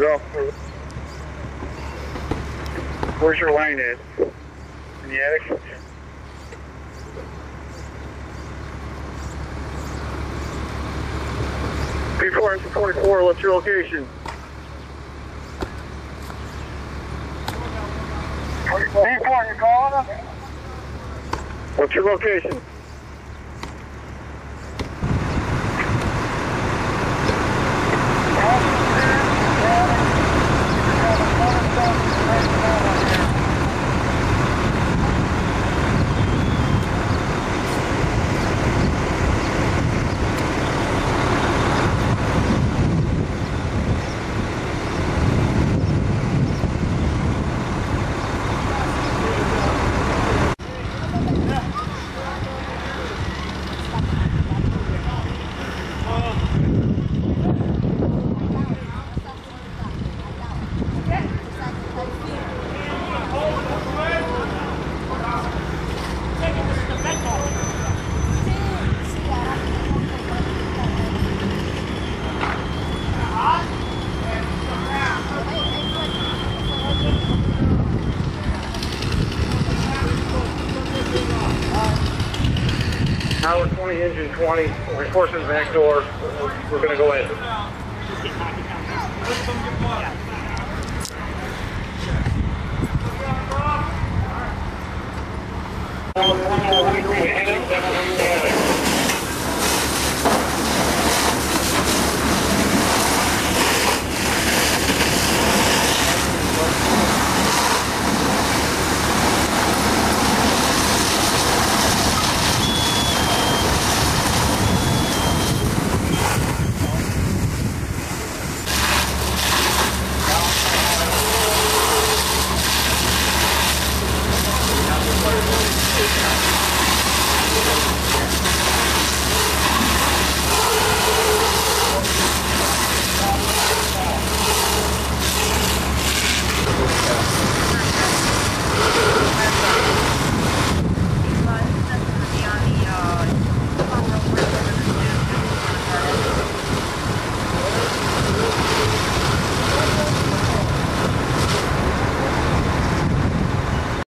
off. Where's your line at? In the attic? P444, what's your location? 24, you calling us? What's your location? Tower 20, engine 20, reinforcements back door. We're going to go in. Tower 20,